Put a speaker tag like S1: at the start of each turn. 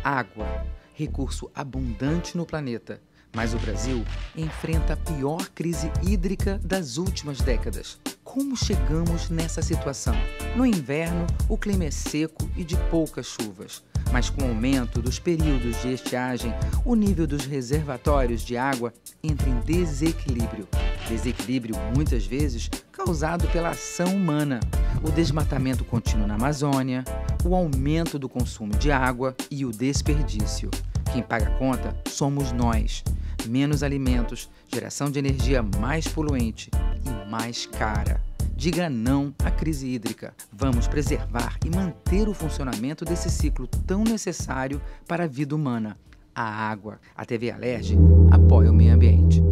S1: Água, recurso abundante no planeta, mas o Brasil enfrenta a pior crise hídrica das últimas décadas. Como chegamos nessa situação? No inverno, o clima é seco e de poucas chuvas, mas com o aumento dos períodos de estiagem, o nível dos reservatórios de água entra em desequilíbrio. Desequilíbrio, muitas vezes, causado pela ação humana, o desmatamento contínuo na Amazônia, o aumento do consumo de água e o desperdício. Quem paga a conta somos nós. Menos alimentos, geração de energia mais poluente e mais cara. Diga não à crise hídrica. Vamos preservar e manter o funcionamento desse ciclo tão necessário para a vida humana, a água. A TV Alerj apoia o meio ambiente.